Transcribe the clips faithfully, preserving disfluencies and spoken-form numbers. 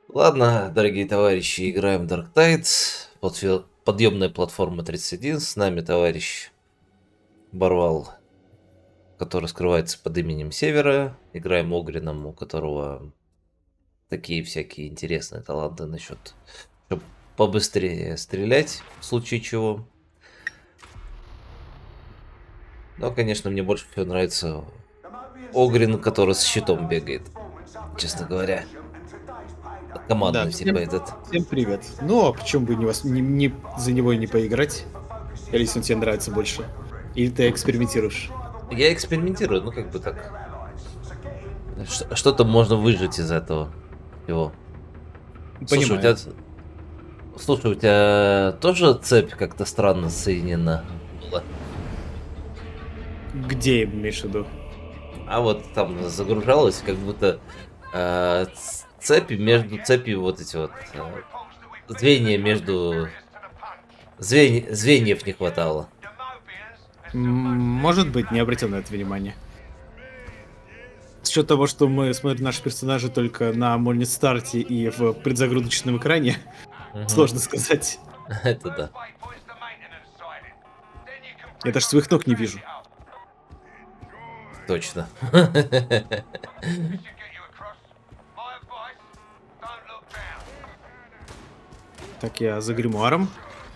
Ладно, дорогие товарищи, играем в Dark Tides. Подфи- Подъемная платформа тридцать один. С нами товарищ Барвал, который скрывается под именем Севера. Играем Огрином, у которого такие всякие интересные таланты насчет, чтобы побыстрее стрелять, в случае чего. Но, конечно, мне больше всего нравится Огрин, который с щитом бегает, честно говоря. Да, Командный, типа всем, этот. всем привет. Ну, а почему бы не, вас, не, не за него и не поиграть? Или если он тебе нравится больше? Или ты экспериментируешь? Я экспериментирую, ну как бы так. Ш- Что-то можно выжать из этого всего. Слушай, у Понимаю. тебя... Слушай, у тебя тоже цепь как-то странно соединена была? Где имеешь в виду? А вот там загружалась, как будто э, ц- цепи между цепи вот эти вот э, звенья между звень- звеньев не хватало. М, Может быть, не обратил на это внимания. С учетом того, что мы смотрим наши персонажи только на Мольнит-старте и в предзагрузочном экране, Мгм. сложно сказать. Это да. Я даже своих ног не вижу. Точно. Так, я за гримуаром.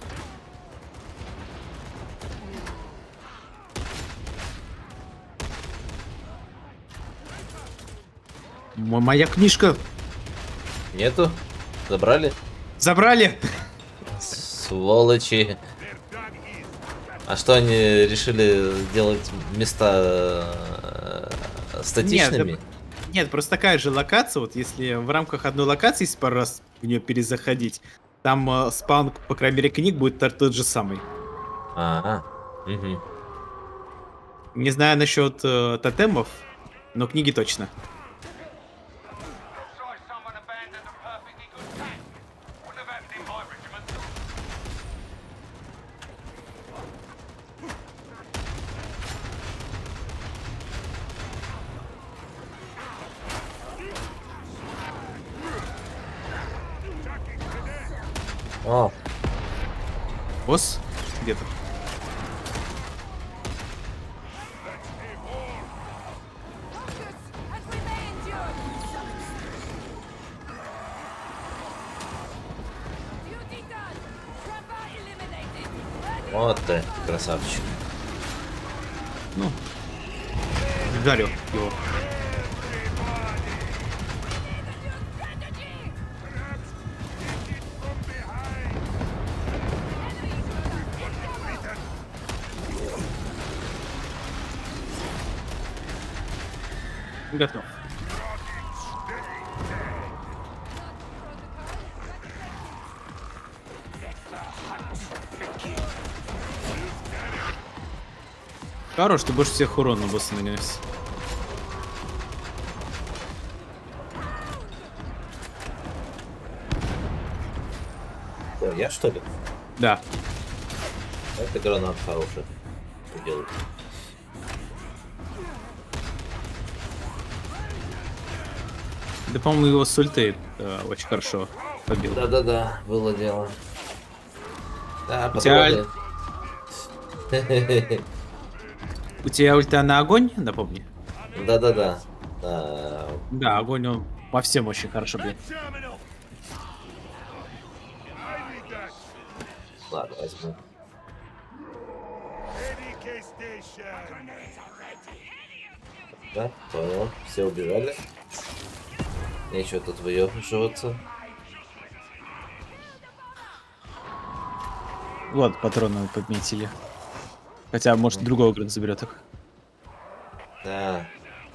М- Моя книжка Нету? Забрали? забрали! Сволочи. А что они решили делать места э, Нет, да статичными? Нет, просто такая же локация, вот если в рамках одной локации если пару раз в нее перезаходить, там э, спаун, по крайней мере, книг будет тот, тот же самый. А, мгм. Не знаю насчет э, тотемов, но книги точно. О, Босс где-то. вот ты, красавчик. Ну, вдарю его. Готов. Хорош, ты больше всех урона босса нанес. Что, я что ли? Да. Это гранат хороший. Что делать? Да, по-моему, его с ульты э, очень хорошо побил. Да-да-да, было дело. Да, У тебя, аль- патроны. у тебя ульта на огонь, напомни? Да-да-да. Да. Да, огонь он по всем очень хорошо бьет. Ладно, возьму. Да, понял. Все убежали. Нечего тут выебываться. Вот, патроны подметили. Хотя, может, другой игрок заберет их. Да.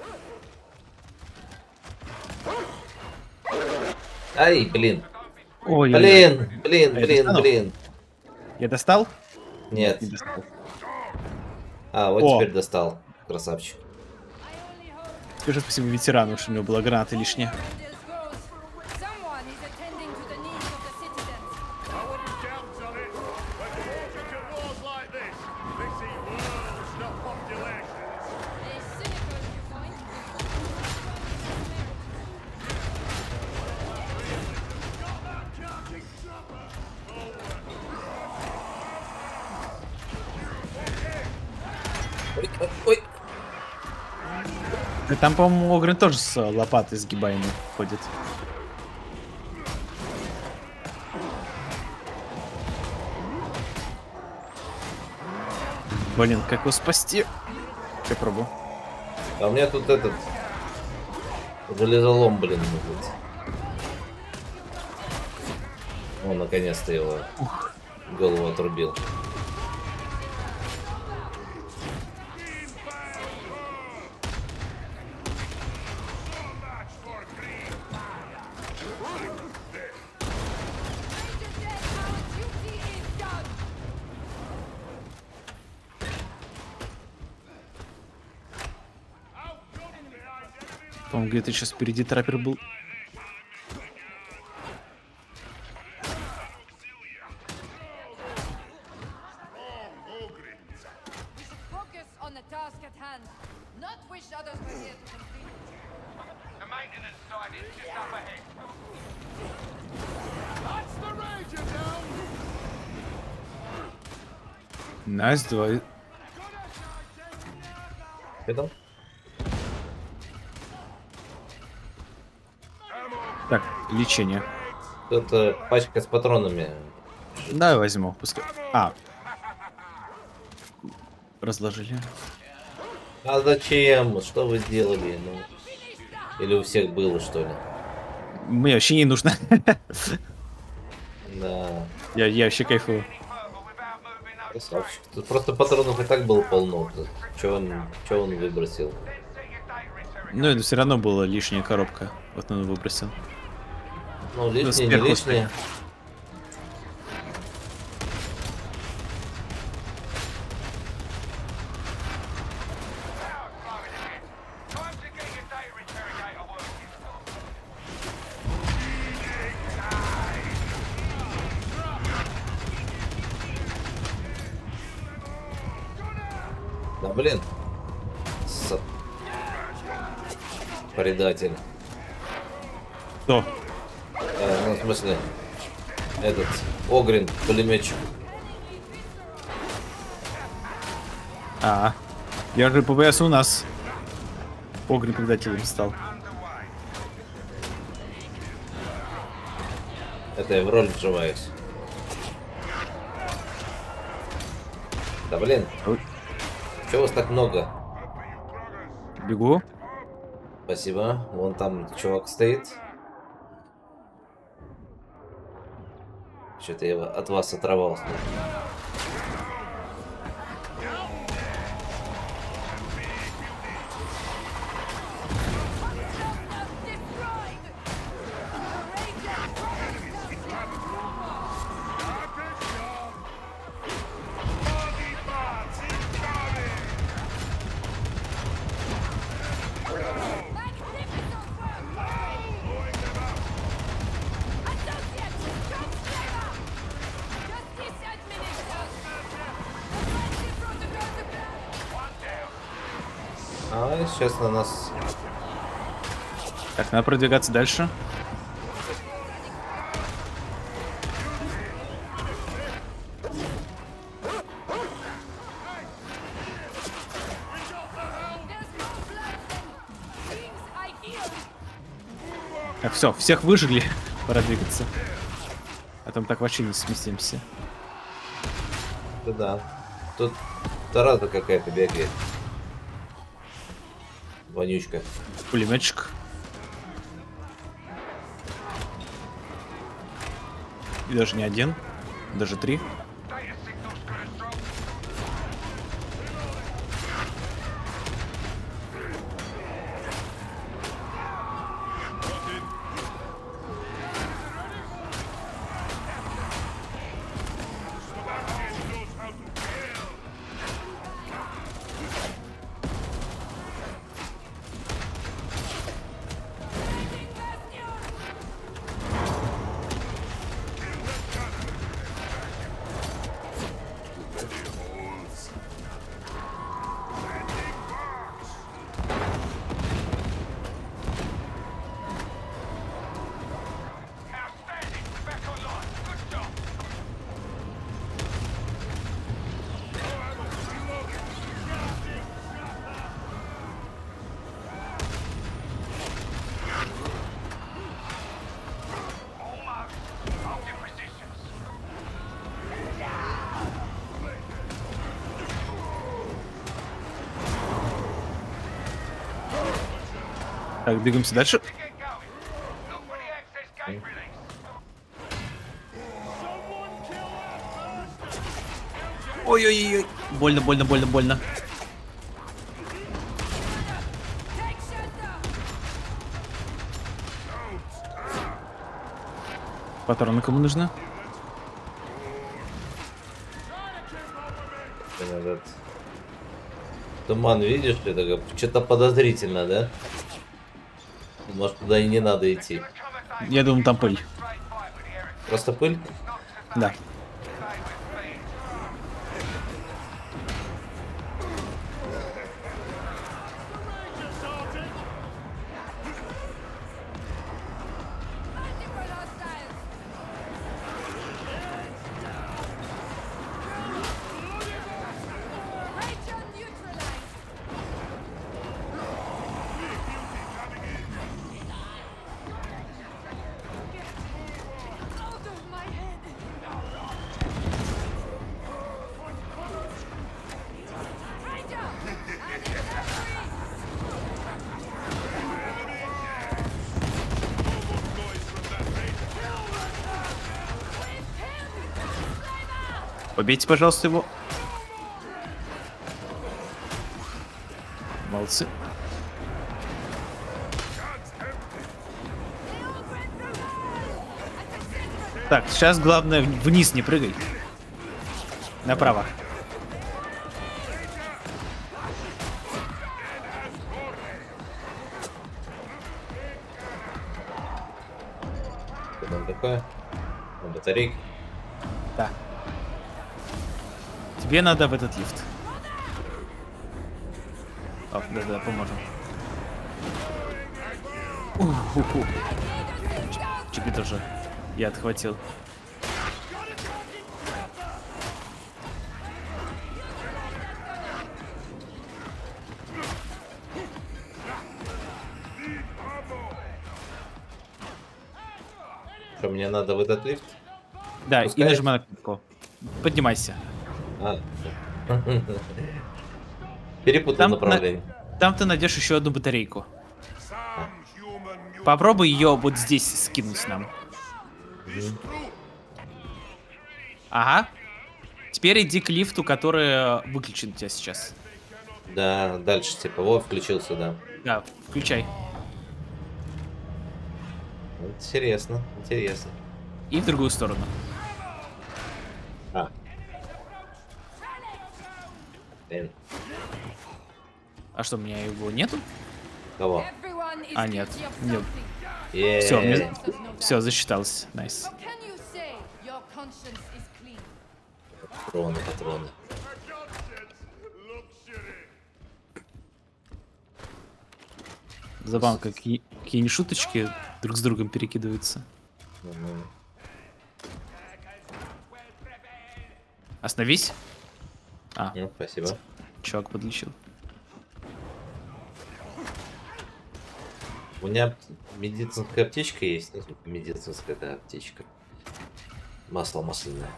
Ай, блин. Ой, Блин, блин, А я блин, достану? блин. Я достал? Нет. Не достал. А, вот О, теперь достал. Красавчик. скажи спасибо ветерану, что у него была граната лишняя. Ой, ой. И там, по-моему, Огрин тоже с лопатой сгибаемой ходит. Блин, как его спасти? Я пробую. А у меня тут этот железолом, блин, будет. О, наконец-то его Ух. голову отрубил. По-моему, где-то сейчас впереди траппер был. Focus on the task at hand, not wish others were here to complete it. The maintenance site is just up ahead. That's the Ranger down! Найс, два. Что там? Так, лечение. Тут э, пачка с патронами. Да, возьму. Пускай. А. Разложили. А зачем? Что вы сделали? Ну, или у всех было, что ли? Мне вообще не нужно. Да. я, я вообще кайфую. Красавчик. Тут просто патронов и так было полно. Че он, чё он выбросил? Ну, это все равно была лишняя коробка. Вот он выбросил. Ну, лишнее, не сверху лишнее. Time to get your data interrogator working. Да блин. С... Предатель. Кто? Э, ну, в смысле, этот Огрин, пулеметчик. А, я же ПВС у нас. Огрин предателем стал. Это я в роль вживаюсь. Да блин, Ой, чего вас так много? бегу. Спасибо. Вон там чувак стоит. Что-то я от вас оторвался. А сейчас на нас... Так, надо продвигаться дальше. Так, все, всех выжгли. Пора двигаться. А там так вообще не сместимся. Да, да. Тут тараза какая-то бегает. Вонючка. Пулеметчик. И даже не один, даже три. Так, двигаемся дальше. Get going. Look for the access gate release. Ой-ой-ой. Больно, больно, больно, больно. Take shelter! Патроны кому нужны? Этот туман, видишь, это что-то подозрительно, да? Может, туда и не надо идти. Я думаю, там пыль. Просто пыль? Да. Multiple hostiles! Rachel neutralized! Out of my head! Ranger! Adding sentry! Побейте, пожалуйста, его. Молодцы. Так, сейчас главное вниз не прыгай. Направо. Что там такое? На батарейке? Да. Тебе надо в этот лифт. О, да-да, поможем. Уху. Тебе тоже. Я отхватил. Что, мне надо в этот лифт? Да, Пускай. и нажимай на кнопку. Поднимайся. А. Перепутал Там направление. Там ты найдешь еще одну батарейку. Попробуй ее вот здесь скинуть нам. Ага. Теперь иди к лифту, который выключен у тебя сейчас. Да, дальше типа, вот включился, да. Да, включай. Интересно, интересно. И в другую сторону. А. Блин. А что, у меня его нету? Кого? Everyone is А, нет. guilty of Нет. something. Е-е-е. Все, мне... There's no doubt. Все, засчиталось. Найс. What can you say? Your conscience is clean. Патроны, патроны. Забавно, какие, какие не шуточки друг с другом перекидываются. Мгм. Остановись. А, Ну, спасибо. чувак подлечил. У меня медицинская аптечка есть. Ну, типа, медицинская, да, аптечка. Масло масляное.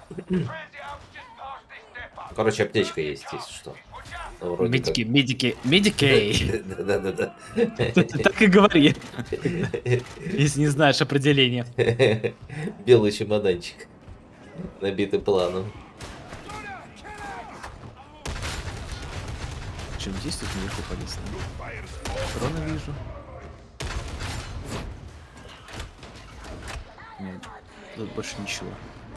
Короче, аптечка есть, если что. Ну, вроде Медики, медики, медики. как. Да-да-да. Ты так и говори, если не знаешь определение. Белый чемоданчик. Набитый планом. Чем здесь тут наверху полез? Трона вижу. Нет, тут больше ничего.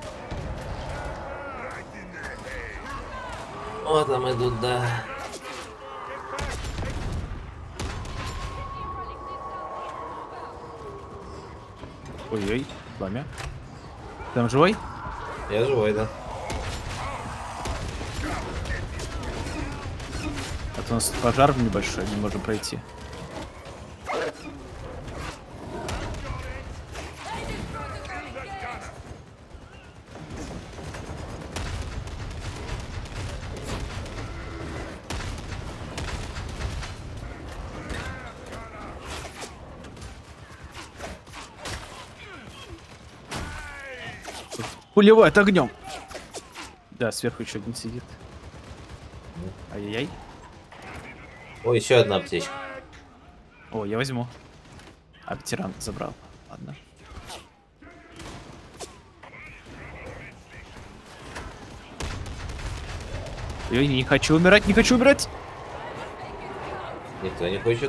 Вот там идут, да. Ой-ой, пламя. Там живой? Я живой, да. А то у нас пожар небольшой, не можем пройти. Пулевой от огнем. Да, сверху еще один сидит. Ай-яй-яй. О, еще одна аптечка. О, я возьму. А ветеран забрал. Ладно. Я не хочу умирать, не хочу умирать. Никто не хочет.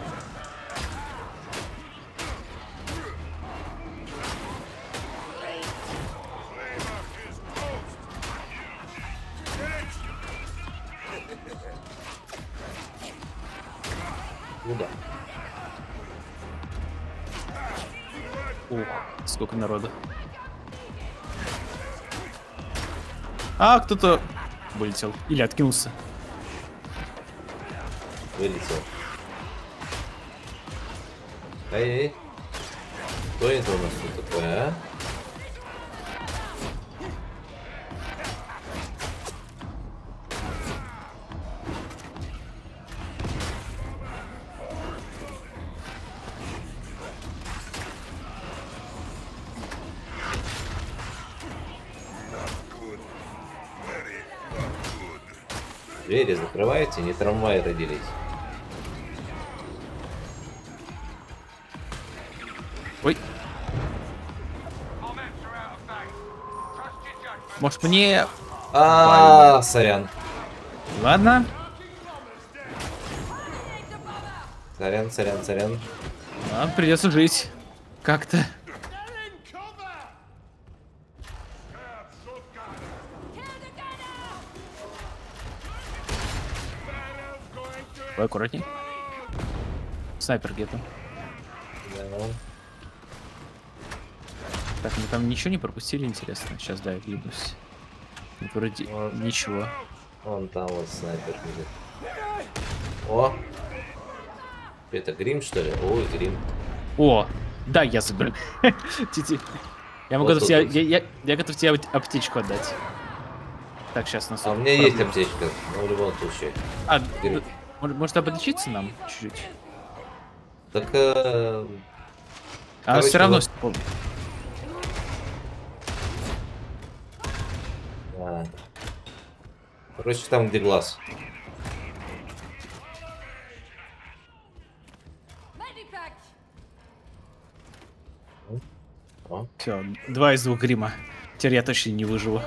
Куда? Ух, сколько народу. А, кто-то вылетел. Или откинулся. Вылетел. Эй, что это у нас тут такое, а? Двери закрывайте, не трамваи родились. Ой. Может мне... А, сорян. Ладно. Сорян, сорян, сорян. Нам придется жить. Как-то. Ой, аккуратней. Снайпер где-то. Да. Так, мы там ничего не пропустили, интересно. Сейчас, да, я глянусь. Вроде Вот. ничего. Вон там вот снайпер лежит. О! Это грим, что ли? Ой, грим. О, да, я заберу. Тити. Я могу Вот готов тут тебе, вот. я, я, я готов тебе ап- аптечку отдать. Так, сейчас нас. А у меня есть аптечка, но в любом случае. А, Грим. д- может, может подлечиться нам чуть-чуть? Так, э, А короче, все равно. вот- с- пол- а. Короче, там, где глаз. Medipack! О. Все, два из двух грима. Теперь я точно не выживу.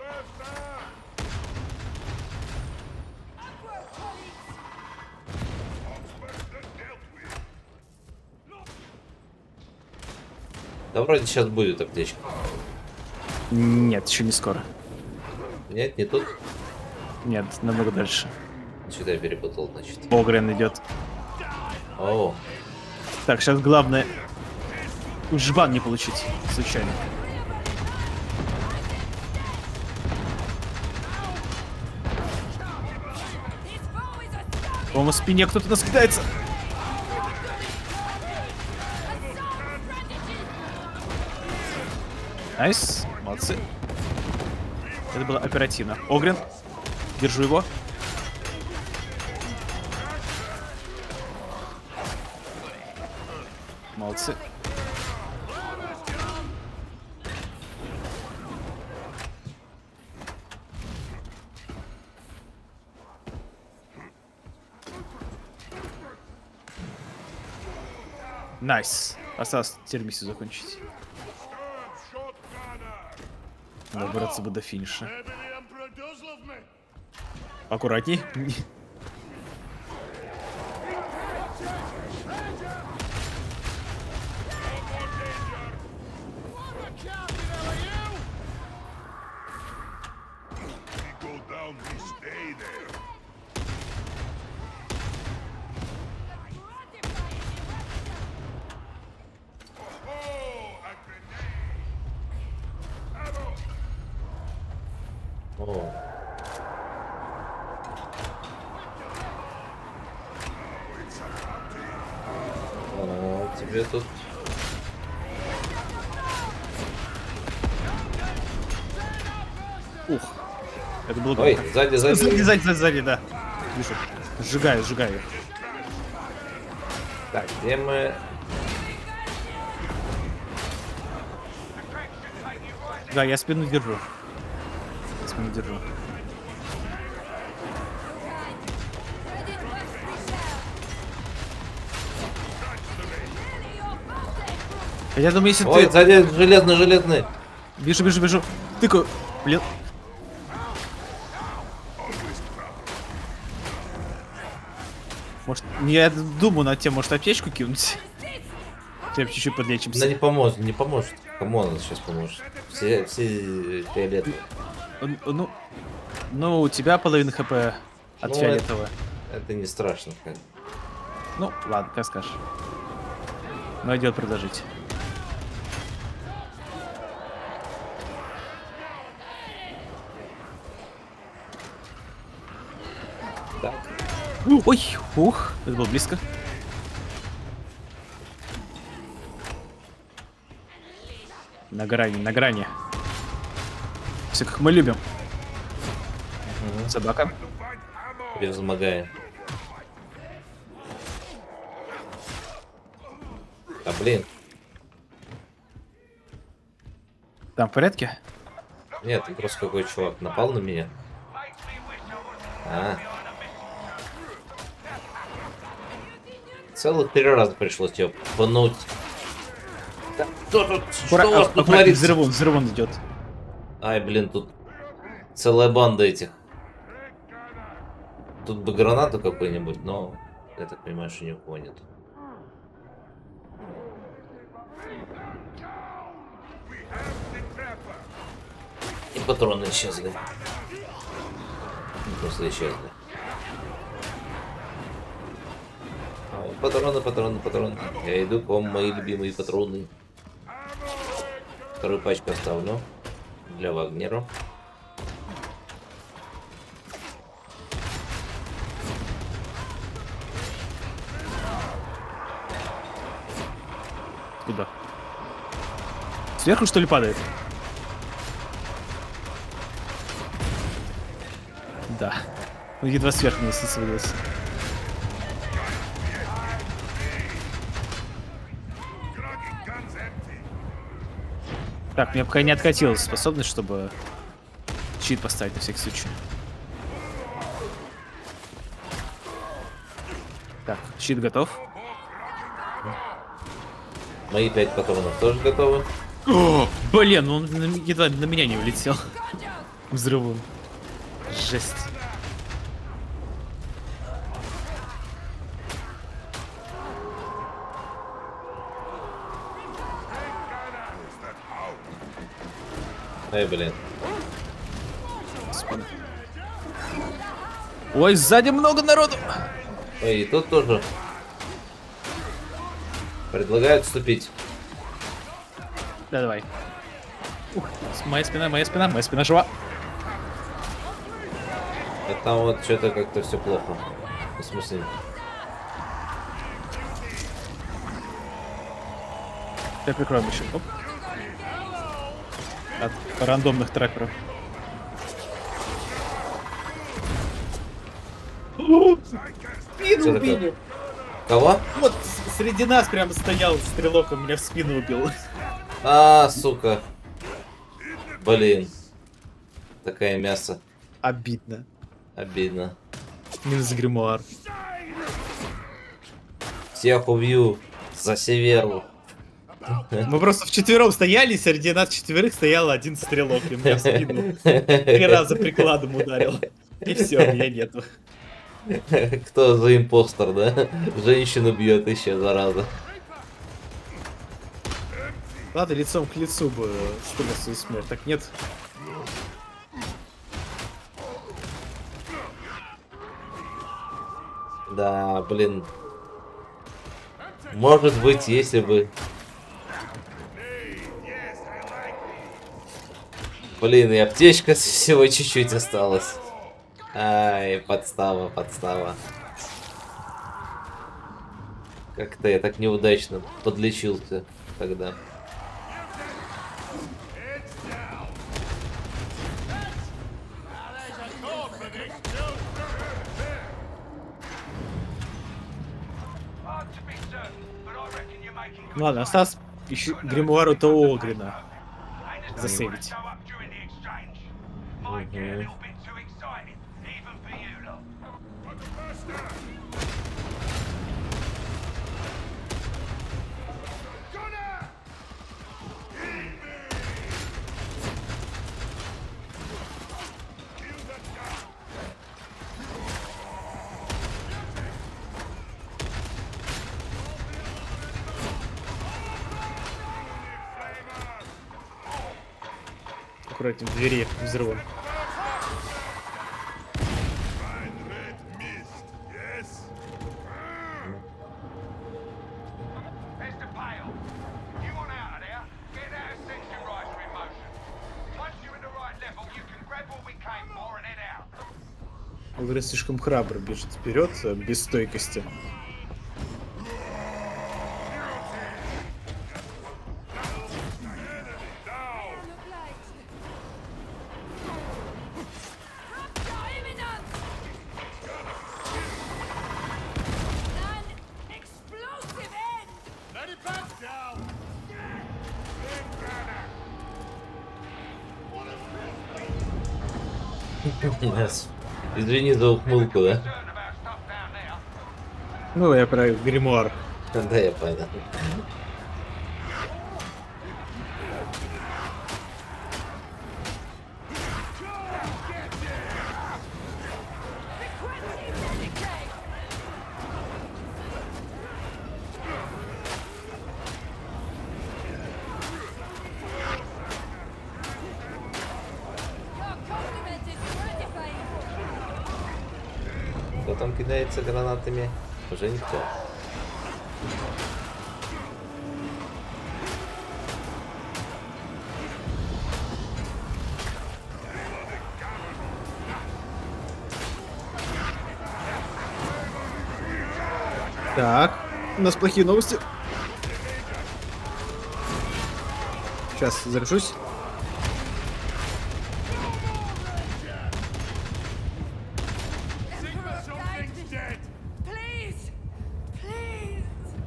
Да вроде сейчас будет аптечка. Нет, еще не скоро. Нет, не тут. Нет, намного дальше. Сюда я перепутал, значит. Огрен идет. О, Так, сейчас главное жбан не получить случайно. По-моему, в спине кто-то нас кидается. Найс, молодцы. Это было оперативно. Огрен, держу его. Молодцы. Найс. Осталось теперь миссию закончить. Добраться бы до финиша. Аккуратней. о. А, тебе тут... Ух. Это было Ой, громко. сзади, сзади. Сзади, сзади, сзади, сзади, да. Вижу. Сжигаю, сжигаю. Так, где мы? Да, я спину держу. Я спину держу. Ready to execute. Nearly off Я думаю, если Ой, ты... сзади железный, железный. Бежу, бежу, бежу. Тыкаю. Блин. Может, я думаю над тем, может аптечку кинуть? Хотя бы чуть-чуть Да подлечимся. не поможет, не поможет. Кому она сейчас поможет? Все, все фиолетовые. Н- Ну, ну, у тебя половина хп от Ну, фиолетового. Это не страшно. Как. Ну, ладно, как скажешь. Найдет предложить. Так. Ой, ух, это было близко. На грани, на грани. Все как мы любим. Собака. Превозмогая. А блин. Там в порядке? Нет, просто какой чувак напал на меня. А. Целых три раза пришлось тебе пнуть. Да, что тут? Что Пора- у вас а- тут аккуратнее, творится? взрывон, взрывон идет. Ай, блин, тут целая банда этих. Тут бы гранату какую-нибудь, но я так понимаю, что ни у кого нет. И патроны исчезли. Просто исчезли. А, патроны, патроны, патроны. Я иду к вам, мои любимые патроны. Вторую пачку оставлю для Вагнера. Куда? Сверху что ли падает? Да. Ну, едва сверху не свалился. Так, мне пока не откатилась способность, чтобы щит поставить на всякий случай. Так, щит готов. Мои пять патронов тоже готовы. О, блин, он на, м- едва на меня не улетел. Взрывом. Жесть. Ай, блин. Господи. Ой, сзади много народу. Ой, и тут тоже. Предлагаю отступить. Да, давай. Ух, моя спина, моя спина, моя спина жива. А там вот что-то как-то все плохо. В смысле? Я прикрою еще. Оп. От рандомных трапперов. Что такое? Кого? Вот с- среди нас прям стоял стрелок, он меня в спину убил. А, сука. Блин. Такое мясо. Обидно. Обидно. Минус гримуар. Всех убью за Северу. Мы просто вчетвером стояли, и среди нас четверых стоял один стрелок, и меня в спину три раза прикладом ударил. И все, меня нету. Кто за импостер, да? Женщину бьет еще, зараза. Ладно, лицом к лицу бы стрелял свою смерть, так нет. Да, блин. Может быть, если бы... Блин, и аптечка всего чуть-чуть осталась. Ай, подстава, подстава. Как-то я так неудачно подлечился тогда. Hard to be certain, but I reckon you're making good Ладно, осталось еще гримуару того Огрина Ain't as засейвить. go up during the exchange. Might get a little bit too excited, even for you lot. против двери взрыва. Mister Pale, you want out of there? Get out of section riser in motion. Once you're in the right level, you can grab what we came for and head out. Лори слишком храбро бежит вперед, э, без стойкости. Извини за ухмылку, да? Certain about stuff down there. Ну, я про гримуар. Да, я понял. Кто там кидается гранатами? Уже никто. Так, у нас плохие новости. Сейчас заряжусь. Please! Please!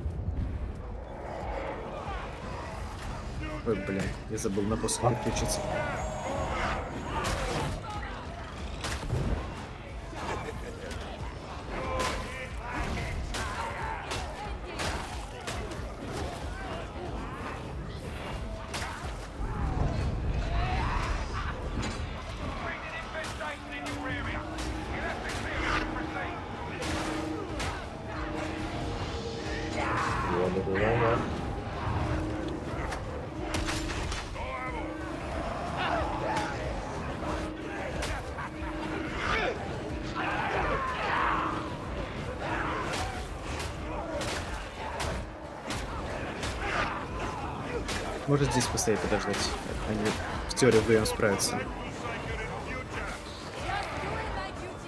Ой, блин, я забыл на посох переключиться. Infestation in your area. You'll have to clear it to proceed. Его добиваем. Может здесь постоять подождать. Они в теории вдвоем справятся. Just doing my duty.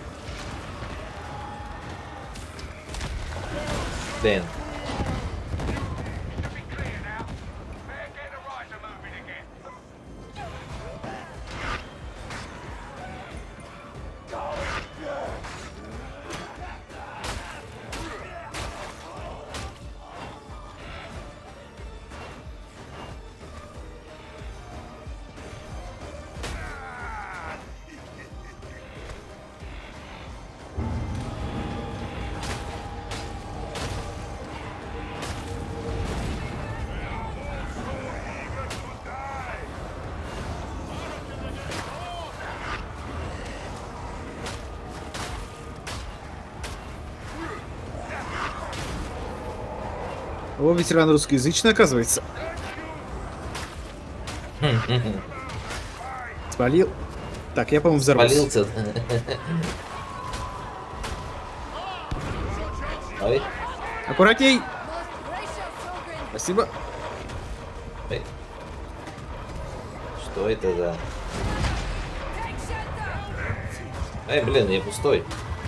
Дэн. To be clear now. Better get the riser moving again. О, ветеран русскоязычный, оказывается. Спалил. Так, я, по-моему, взорвался. Спалился. Ой. Аккуратней! Most gracious Sogrin, Спасибо. Ой. Что это за... take shelter! Эй, блин, я пустой.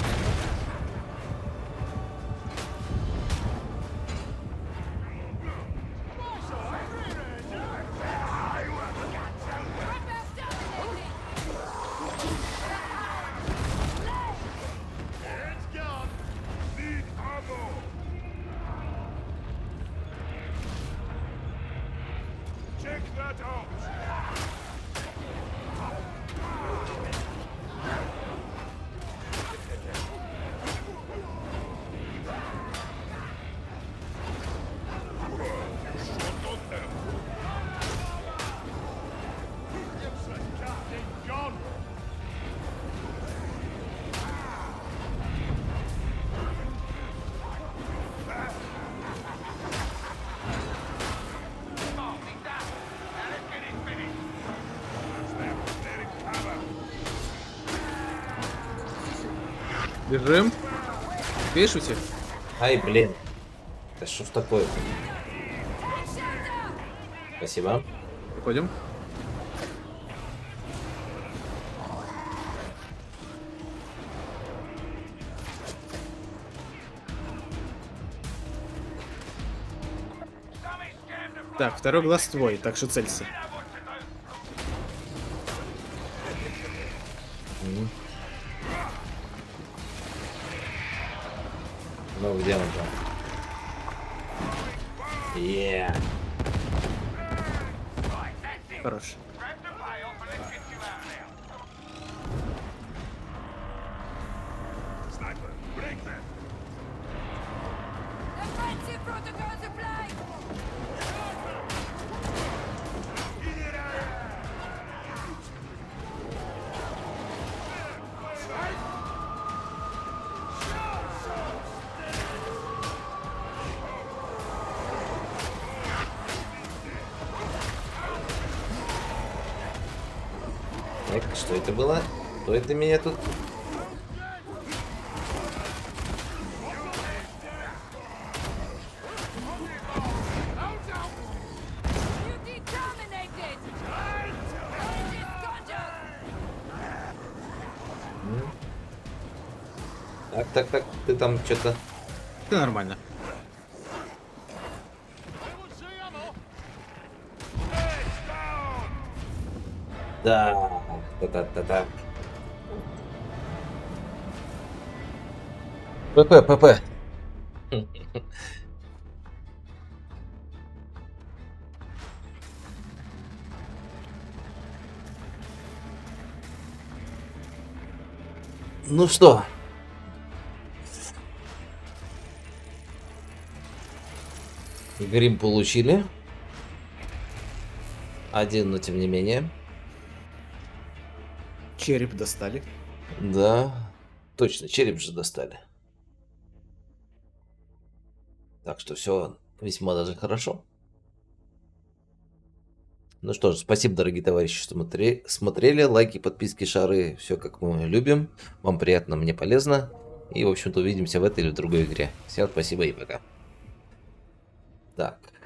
Check that out. Mark, he's done. Now let's get it finished. Бежим. Видишь у тебя? Ай, блин. Да что ж такое-то? Спасибо. Уходим. Так, второй глаз твой, так что целься. Ну, где он там? Yeah. Хорош. Offensive protocols applied! Так, что это было? Кто это меня тут? You determinated! Disconduct! Так, так, так, ты там что-то... Все нормально. Да, та-та-та-та. ПП, ПП. Ну что? Грим получили. Один, но тем не менее. Череп достали. Да, точно, череп же достали. Так что все весьма даже хорошо. Ну что ж, спасибо, дорогие товарищи, что смотри, смотрели. Лайки, подписки, шары, все как мы любим. Вам приятно, мне полезно. И, в общем-то, увидимся в этой или в другой игре. Всем спасибо и пока. Так.